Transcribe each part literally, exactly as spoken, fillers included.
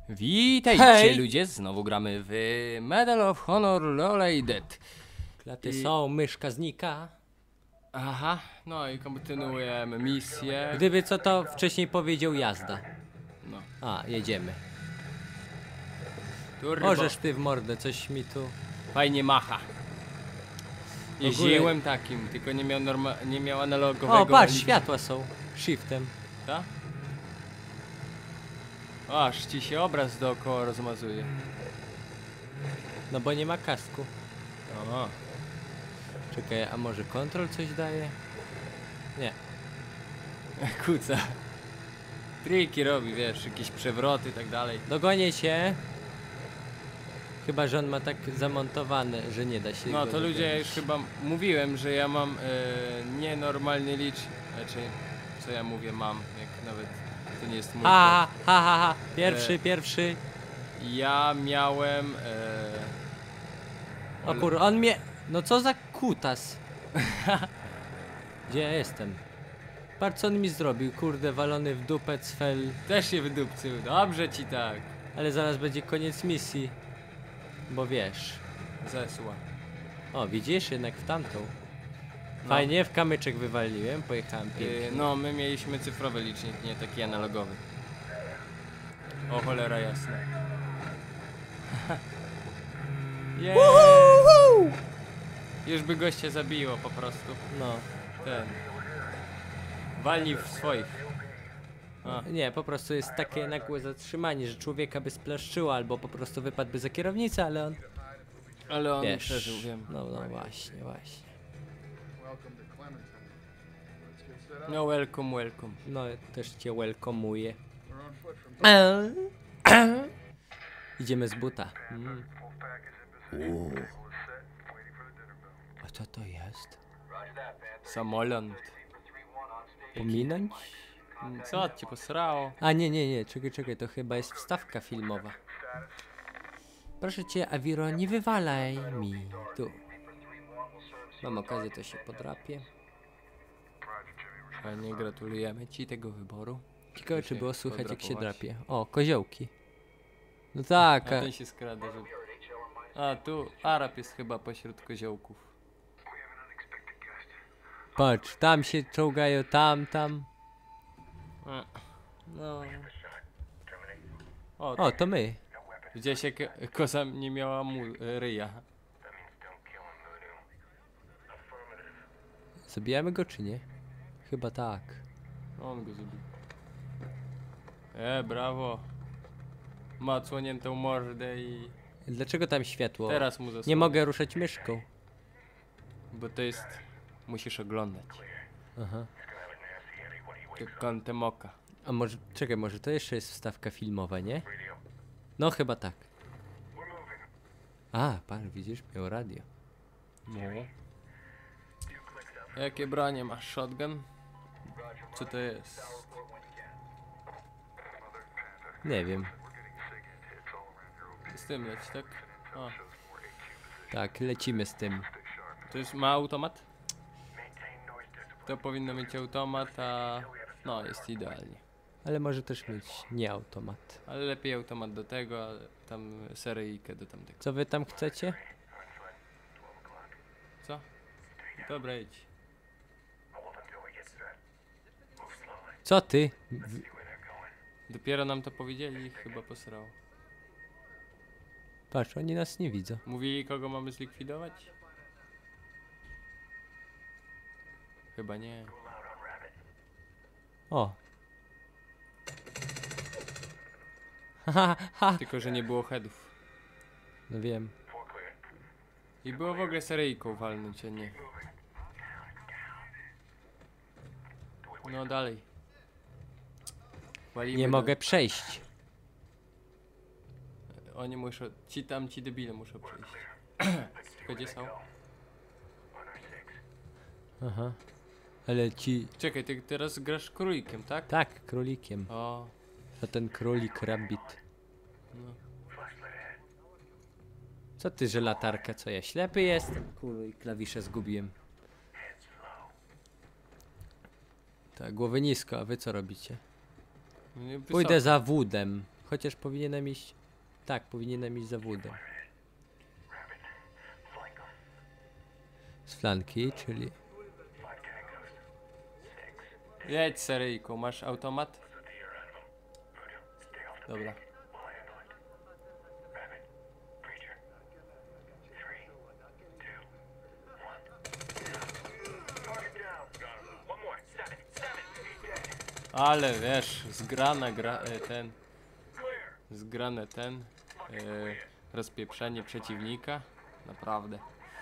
Witajcie Hej! ludzie, znowu gramy w Medal of Honor Lolly Dead. Klaty I- są, myszka znika. Aha, no i kontynuujemy misję. Gdyby co to wcześniej powiedział jazda. No, A, jedziemy. turbo. Możesz ty w mordę, coś mi tu... Fajnie macha. Jeździłem takim, tylko nie miał norma nie miał analogowego. O, patrz, licznika. światła są. Shiftem. Ta? O, aż ci się obraz dookoła rozmazuje. No bo nie ma kasku. O, Czekaj, a może kontrol coś daje? Nie. kuca. Triki robi, wiesz, jakieś przewroty i tak dalej. Dogonię cię. Chyba, że on ma tak zamontowane, że nie da się No go to ludzie, ja dogonić. już chyba mówiłem, że ja mam e, nienormalny licz. Znaczy, co ja mówię mam, jak nawet to nie jest mój Ha, ha, ha, ha. Pierwszy, E, pierwszy. kod. Ja miałem... E, O kur... on mnie... No co za kutas. Gdzie ja jestem? Patrz co on mi zrobił, kurde, walony w dupę cfel. też się wydupcył, dobrze ci tak. Ale zaraz będzie koniec misji. Bo wiesz. Zesła. O, widzisz? Jednak w tamtą. No. Fajnie, w kamyczek wywaliłem, pojechałem pięknie. E, no, my mieliśmy cyfrowy licznik, nie taki analogowy. O cholera jasna. Yeah. Już by goście zabiło po prostu. No. Ten. Walnij w swoich. A. Nie, po prostu jest takie nagłe zatrzymanie, że człowieka by splaszczyło, albo po prostu wypadłby za kierownicę, ale on... Ale on Wiesz. przeżył, wiem. No, no właśnie, właśnie. No welcome, welcome. No, też cię welcomuję. Idziemy z buta. Mm. A co to jest? Samolot. Pominąć? Co cię posrało? A nie, nie, nie, czekaj, czekaj, to chyba jest wstawka filmowa. Proszę cię, Awiro, nie wywalaj mi tu. Mam okazję, to się podrapię. Fajnie, gratulujemy ci tego wyboru. Ciekawe, Ty czy się było słychać, jak się podrapować. drapie. O, koziołki. No tak, A a... ten się skrada, żeby... A, tu Arab jest chyba pośród koziołków. patrz, tam się czołgają, tam, tam. A. No. O, O, to my. widziałeś jak koza nie miała mu ryja. Zabijamy go, czy nie? Chyba tak. On go zabił. E, brawo. Ma odsłoniętą mordę i Dlaczego tam światło? teraz mu zasłonię. Nie mogę ruszać myszką. Bo to jest... Musisz oglądać. Aha. Tak kątem oka. A może, czekaj, może to jeszcze jest wstawka filmowa, nie? No, chyba tak. A, pan, widzisz, miał radio. No. Jakie bronie masz? Shotgun? Co to jest? Nie wiem. Z tym leć, tak? O, Tak, lecimy z tym. to jest, ma automat? To powinno mieć automat, a... No, jest idealnie. Ale może też mieć nie automat. Ale lepiej automat do tego, a tam seryjkę do tamtego. Co wy tam chcecie? Co? Dobra, idź. Co ty? W... Dopiero nam to powiedzieli i chyba posrało. Patrz, oni nas nie widzą. Mówili, kogo mamy zlikwidować? Chyba nie. O. Ha, ha. Tylko, że nie było headów. No wiem. I było w ogóle seryjką walnąć, a nie. No dalej. Walimy Nie do- mogę przejść. Oni muszą, ci tam, ci debile muszą przejść. Tylko gdzie są? Aha. Ale ci... Czekaj, ty teraz grasz królikiem, tak? Tak, królikiem. O, To ten królik rabbit. no. Co ty, że latarka? Co ja, ślepy jestem? Kurde, i klawisze zgubiłem. Tak, głowy nisko, a wy co robicie? Nie, Pójdę za wódem. chociaż powinienem iść... Tak, powinienem iść za wódę. Z flanki, czyli... Jedź seryjku, masz automat? Dobra. Ale wiesz, zgrana gra, e, ten, zgrane ten, e, rozpieprzenie przeciwnika, naprawdę.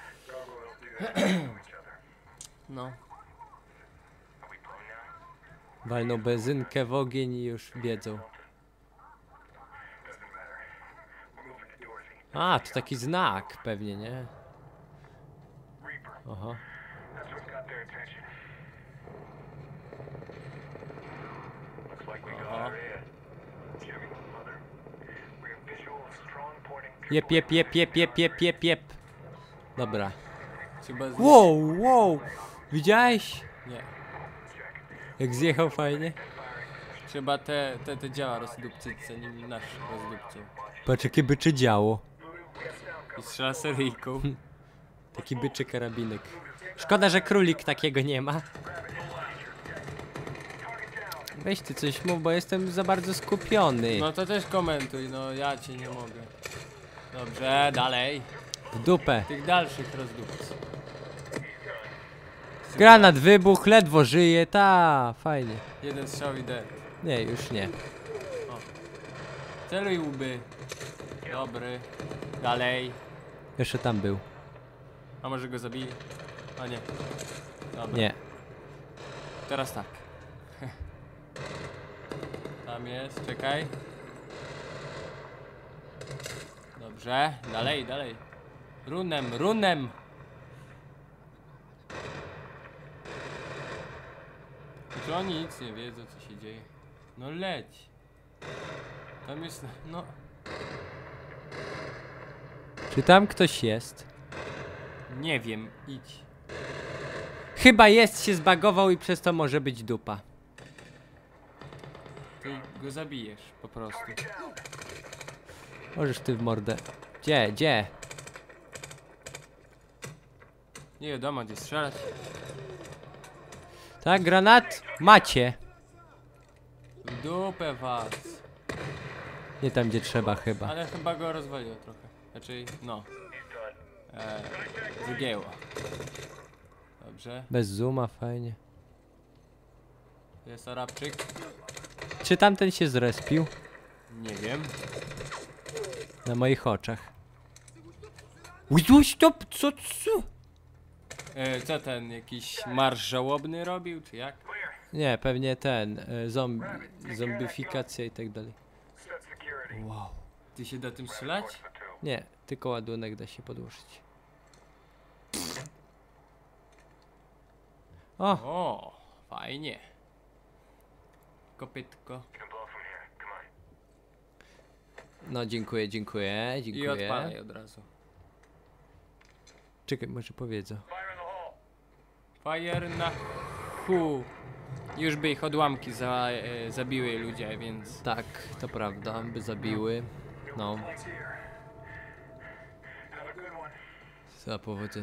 No. Walną benzynkę w ogień i już wiedzą. A, to taki znak pewnie, nie? Aha. Aha. Jep, jep, jep, jep, jep, jep, jep, jep. Dobra. Trzeba z... Wow, wow! Widziałeś? Nie. Jak zjechał fajnie? Trzeba te, te, te działa rozdupcyć, zanim nasz rozdupcą. Patrz jakie bycze działo. I strzela seryjką. Taki byczy karabinek. Szkoda, że królik takiego nie ma. Weź ty coś mów, bo jestem za bardzo skupiony. No to też komentuj, no ja cię nie mogę. Dobrze, dalej. W dupę. Tych dalszych rozdupcy. Granat wybuch, ledwo żyje, ta, fajnie. Jeden strzał i dead. Nie, już nie. Celuj łby. Dobry. Dalej. Jeszcze tam był. A może go zabili? A nie. Dobra. Nie. Teraz tak. Tam jest, czekaj. Dobrze, dalej, dalej. Runem, runem. Czy oni nic nie wiedzą, co się dzieje? No leć. Tam jest, no. Czy tam ktoś jest? Nie wiem, idź. Chyba jest, się zbagował i przez to może być dupa. Ty go zabijesz, po prostu. Możesz ty w mordę. Gdzie, gdzie? Nie wiadomo, gdzie strzelać. Tak, granat? Macie. W dupę was. Nie tam, gdzie trzeba chyba. Ale chyba go rozwaliło trochę. Znaczy, no. Eee, wygięło. Dobrze. Bez zooma, fajnie. Jest Arabczyk. Czy tamten się zrespił? Nie wiem. Na moich oczach. Uj, stop, co, co? E, co ten, jakiś marsz żałobny robił, czy jak? Nie, pewnie ten, y, zombi, zombifikacja i tak dalej. Wow. Ty się da tym strzelać? Nie, tylko ładunek da się podłożyć. O, O, fajnie. Kopytko. no dziękuję, dziękuję, I dziękuję. odpalaj od razu. Czekaj, może powiedzą. Fire na hu. Już by ich odłamki za, e, zabiły ludzie, więc... Tak, to prawda, by zabiły. No. Za powodzenie.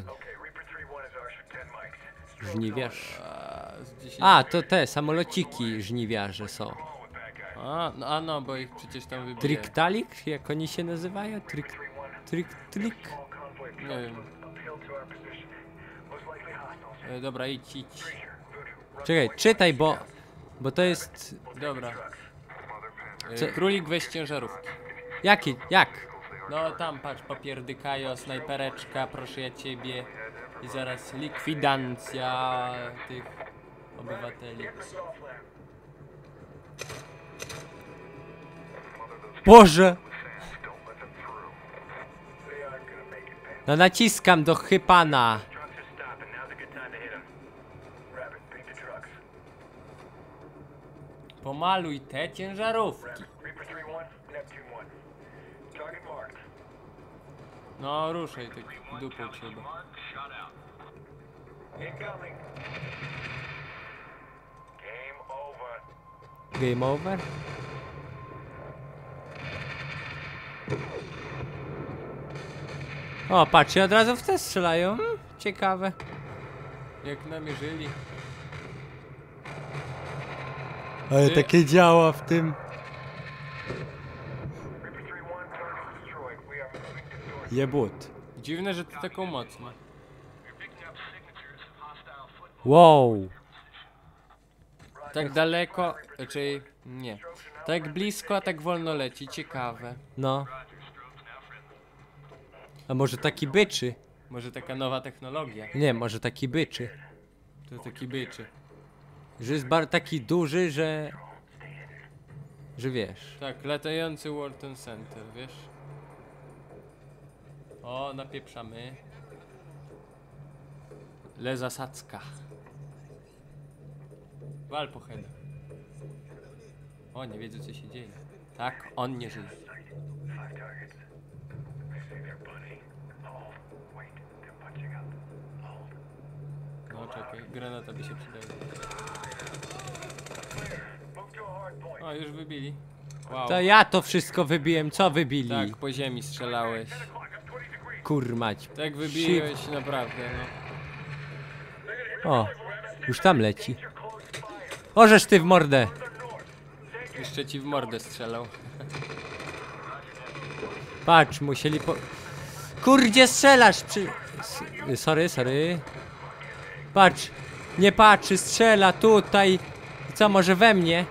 Żniwiarz. A, z dziesięć... A, to te samolociki żniwiarze są. A, no, a no, bo ich przecież tam wybije. Triktalik? Jak oni się nazywają? Trik... Trik... Trik... Nie wiem. E, dobra, idź, idź. Czekaj, czytaj, bo... Bo to jest... Dobra. E, Co? Królik weź ciężarówki. Jaki? Jak? No tam patrz, papierdykajo, snajpereczka, proszę ja ciebie. I zaraz likwidancja tych obywateli. Boże! No naciskam do chypana. Pomaluj te ciężarówki. No ruszaj, tak dupą trzeba. Game over? O, patrzcie, od razu w te strzelają. Hmm, ciekawe. Jak namierzyli. Ale Ty- takie działa w tym. Jebut. Dziwne, że to taką moc ma. Wow. Tak daleko, raczej nie. Tak blisko, a tak wolno leci. Ciekawe. No. A może taki byczy? Może taka nowa technologia. Nie, może taki byczy. To taki byczy. Że jest bar taki duży, że... Że wiesz. Tak, latający Worton Center, wiesz? O, napieprzamy. Le zasadzka. Wal po heada. O, nie wiedzą co się dzieje. Tak, on nie żyje. No czekaj, granata by się przydała. O, już wybili. Wow. To ja to wszystko wybiłem, co wybili? Tak, po ziemi strzelałeś. Kurmać. Tak wybiłeś, naprawdę, no. O, już tam leci. Ożeż ty w mordę. Jeszcze ci w mordę strzelał. Patrz, musieli po... Kurdzie strzelasz przy... S sorry, sorry. Patrz, nie patrzy, strzela tutaj. Co, może we mnie?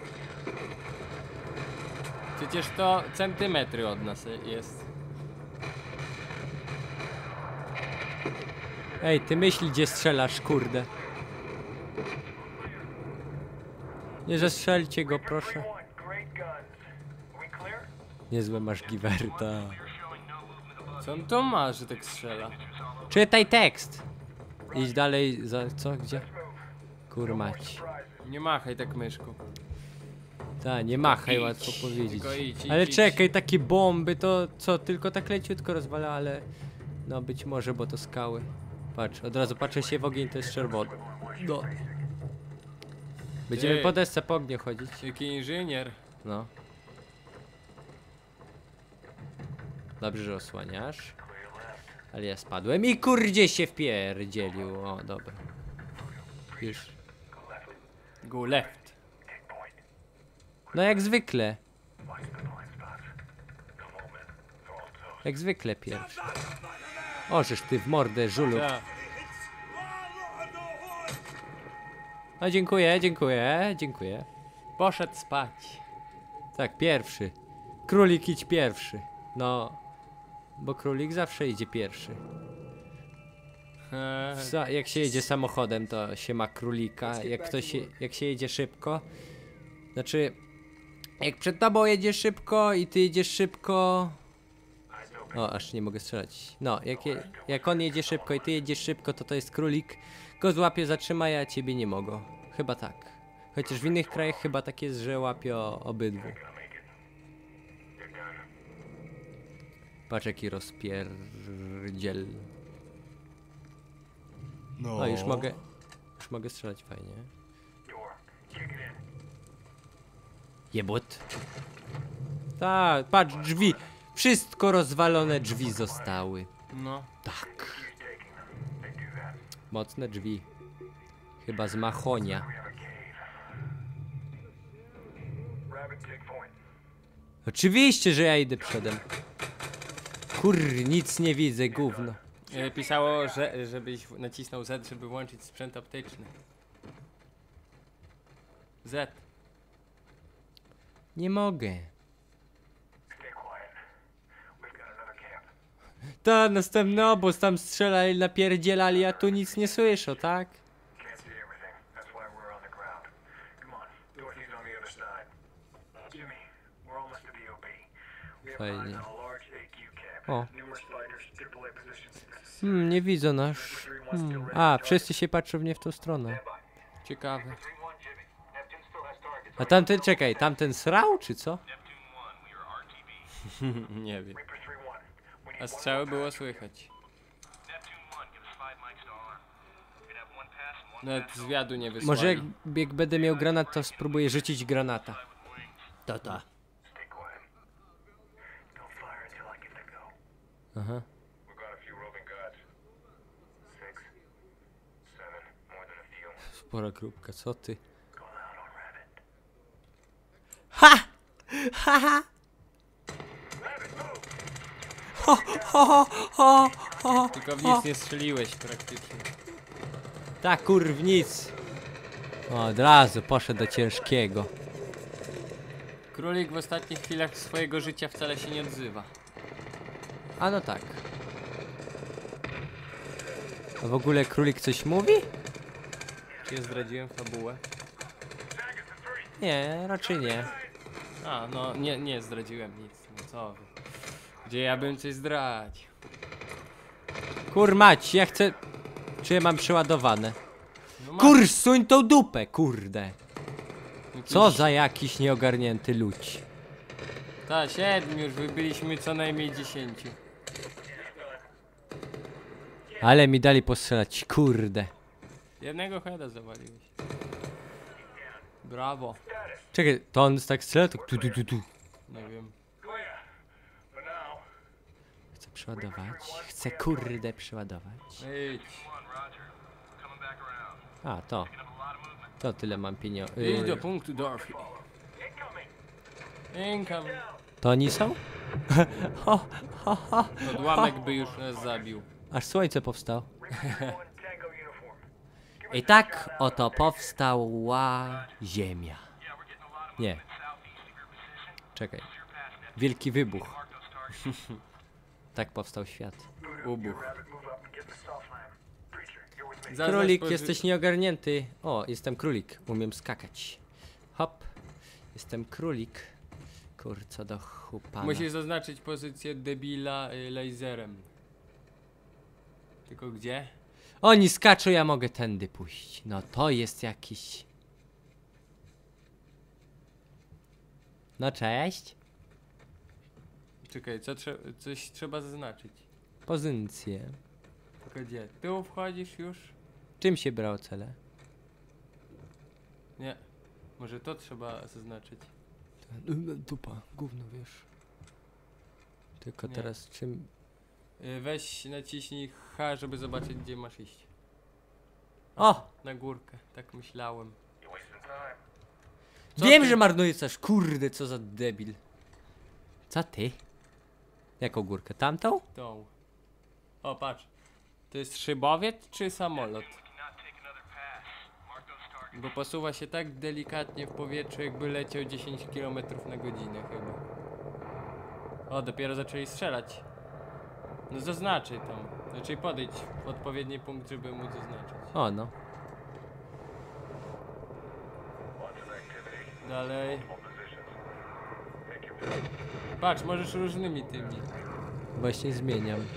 Przecież to centymetry od nas jest. Ej, ty myśl, gdzie strzelasz, kurde. Nie zastrzelcie go, proszę. Niezłe masz giwerta. Co on to ma, że tak strzela? Czytaj tekst. Idź dalej, za co, gdzie? Kurmać. Nie machaj tak myszką. Ta, nie machaj, Idź. łatwo powiedzieć. Tylko idź, idź, Ale idź. czekaj, takie bomby to co, tylko tak leciutko rozwala, ale... No być może, bo to skały. Patrz, od razu patrzę się w ogień, to jest czerwony. No. Będziemy Ty. po desce po ogniu chodzić. Jaki inżynier. No. Dobrze, że osłaniasz. Ale ja spadłem i kurdzie się wpierdzielił. O, dobra. Już. Go left. No jak zwykle. Jak zwykle pierwszy. O, żeż ty w mordę, żulu. Tak. No dziękuję, dziękuję, dziękuję. Poszedł spać. Tak, pierwszy. Królik idź pierwszy. No. Bo królik zawsze idzie pierwszy. Eee, Za, jak się jedzie samochodem, to się ma królika. Jak, ktoś się, jak się jedzie szybko, znaczy, jak przed tobą jedzie szybko i ty jedziesz szybko. O, aż nie mogę strzelać. No, jak, je, jak on jedzie szybko i ty jedziesz szybko, to to jest królik. Go złapie, zatrzyma, a ciebie nie mogą. Chyba tak. Chociaż w innych krajach chyba tak jest, że łapie o, obydwu. Patrz jaki rozpierdziel. No. O, już mogę. Już mogę strzelać fajnie. Jebut. Tak, patrz, drzwi. Wszystko rozwalone drzwi zostały. no. Tak. Mocne drzwi. Chyba z machonia. Oczywiście, że ja idę przodem. Kur, nic nie widzę, gówno. E, pisało, że żebyś nacisnął Z, żeby włączyć sprzęt optyczny. Z. Nie mogę. Ta, następny obóz, tam strzelali, napierdzielali, a tu nic nie słyszę, tak? Can't see everything. That's why we're on the ground. Come on, Dorothy's on the other side. Jimmy, we're almost to B O B. We have eyes Fajnie. on a large A Q cab. O. Numerous fighters, triple A positions. Hmm, nie widzę nas. Hmm. A, wszyscy się patrzą w nie w tą stronę. Ciekawe. A tamten, czekaj, tamten srał, czy co? Nie wiem. Reaper three one. We need A strzały było słychać. Nawet zwiadu nie wysłali. Może jak, jak będę miał granat, to spróbuję rzucić granata. To to. stay quiet. Don't fire until I give the go. Aha. We're gonna spora grupka, co ty? Going out on Rabbit. Ha! Ha ha! Rabbit, move! Ho, ho, ho, ho, ho, Tylko w ho. nic nie strzeliłeś praktycznie. Tak, kurw, nic. O, od razu poszedł do ciężkiego. Królik w ostatnich chwilach swojego życia wcale się nie odzywa. A no tak. A w ogóle królik coś mówi? Czy ja zdradziłem fabułę? Nie, raczej nie. A, no nie, nie zdradziłem nic. No co wy. Gdzie ja bym coś zdradził? Kur mać, ja chcę... Czy ja mam przeładowane? No ma- Kur, suń tą dupę, kurde. jakiś- Co za jakiś nieogarnięty ludź. Ta, siedmiu już wybyliśmy co najmniej dziesięciu. Ale mi dali postrzelać, kurde. Jednego heada zawaliłeś. Brawo. Czekaj, to on tak strzela, tak tu, tu, tu, tu. Nie wiem. Clear. For now. Chcę przeładować, chcę kurde przeładować. Idź. A, to. To tyle mam pieniędzy. Idź do punktu Dorothy. Income. To oni są? ho, ho, ho. Odłamek by już nas zabił. Aż słońce powstało. One Tango uniform. I tak oto powstała Ziemia. Nie. Czekaj. Wielki wybuch. Tak powstał świat. Ubuch. Rabbit, move up and get the Southland. Preacher, you're with me. Zaznacz Królik, pozy- jesteś nieogarnięty. O, jestem królik. Umiem skakać. Hop. Jestem królik. Kur, co do chupana. Musisz zaznaczyć pozycję debila y, laserem. Tylko gdzie? Oni skaczą, ja mogę tędy pójść. No to jest jakiś... No cześć. Czekaj, co trze coś trzeba zaznaczyć. Pozycję. Tylko gdzie? Tu wchodzisz już? Czym się brało cele? Nie. Może to trzeba zaznaczyć. Dupa, gówno wiesz. Tylko Nie. teraz czym... Y, weź naciśnij H, żeby zobaczyć gdzie masz iść. O! Na górkę, tak myślałem. You're wasting time. Co Wiem, ty? że marnujesz coś. Kurde, co za debil. Co ty? Jaką górkę? Tamtą? Tą. O, patrz. To jest szybowiec czy samolot? Bo posuwa się tak delikatnie w powietrzu, jakby leciał dziesięć kilometrów na godzinę chyba. O, dopiero zaczęli strzelać. No zaznaczaj tam. Znaczy podejdź w odpowiedni punkt, żeby móc zaznaczyć. O no. Lots of activity. Dalej. Multiple positions. Take your pick. Patrz, możesz różnymi tymi. Właśnie zmieniam.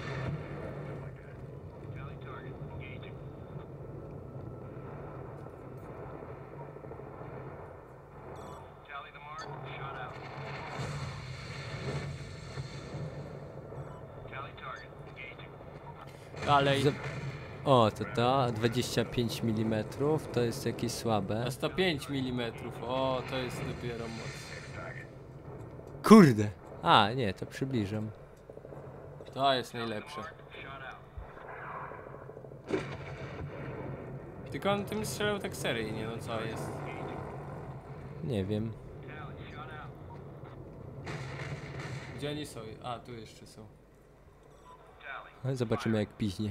Dalej. Za- O, to to, dwadzieścia pięć milimetrów, to jest jakieś słabe. Na sto pięć milimetrów. O, to jest dopiero moc. Kurde! A, nie, to przybliżam. To jest najlepsze. Tylko on tym strzelał tak seryjnie, no co jest? Nie wiem. Gdzie oni są? A, tu jeszcze są. Zobaczymy jak piźnie.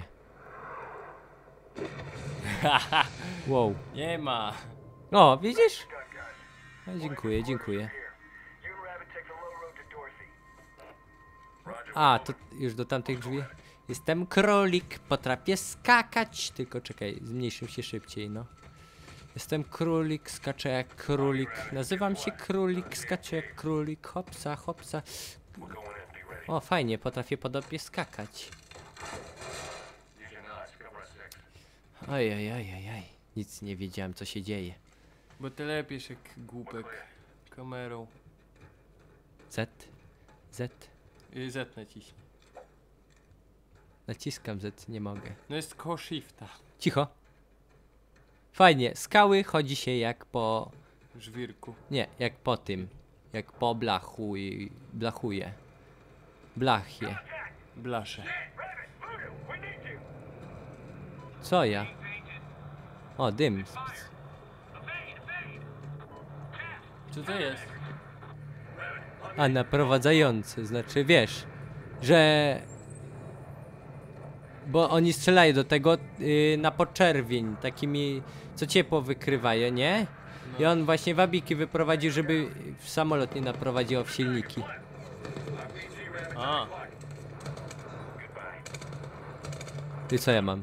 Wow. Nie ma. O, widzisz? Gun, guys. No, dziękuję, dziękuję. Here. You and Rabbit take the low road to Dorothy. Roger. A, to już do tamtych drzwi. Jestem królik, potrafię skakać. Tylko czekaj, zmniejszę się szybciej, no. Jestem królik, skaczę jak królik. Nazywam się królik, skaczę jak królik. Hopsa, hopsa. We're going in. Be ready. O, fajnie, potrafię podobnie skakać. Use your knives. Cover us six. Oj, oj, oj, oj, oj. Nic nie wiedziałem, co się dzieje. Bo ty lepiesz jak głupek kamerą. Z, Z. I Z naciśnij. Naciskam Z, nie mogę. No jest koło shifta. Cicho. Fajnie, skały chodzi się jak po... Żwirku. Nie, jak po tym. Jak po blachu i... blachuje. Blachie. Blasze. Co ja? O, dym. Co to jest? A, naprowadzający, znaczy wiesz, że... Bo oni strzelają do tego yy, na poczerwień, takimi, co ciepło wykrywają, nie? I on właśnie wabiki wyprowadził, żeby w samolot nie naprowadziło w silniki. A, I co ja mam?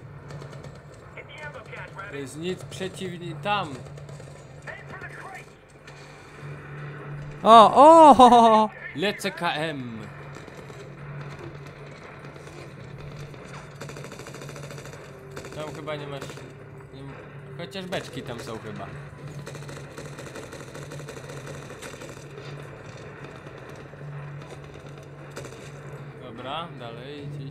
to jest nic przeciwnie tam. O, o! Ho, ho, ho. Lecę K M. Tam chyba nie masz... Nie, ma- chociaż beczki tam są chyba. Dobra, dalej gdzieś.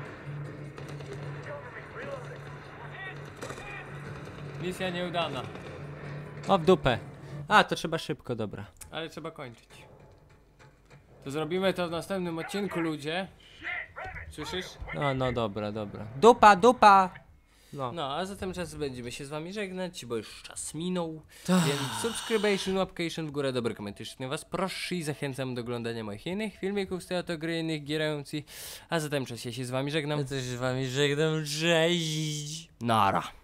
Misja nieudana, O, w dupę. A, to trzeba szybko, dobra. ale trzeba kończyć. To zrobimy to w następnym odcinku, ludzie. Słyszysz? No, no, dobra, dobra. Dupa, dupa! No. No, a zatem czas będziemy się z wami żegnać, bo już czas minął. Więc subscription, łapcation w górę, dobry komentarz na was proszę i zachęcam do oglądania moich innych filmików z teatru gry, innych gierających. A zatem czas ja się z wami żegnam. Ja też z wami żegnam, cześć! Nara.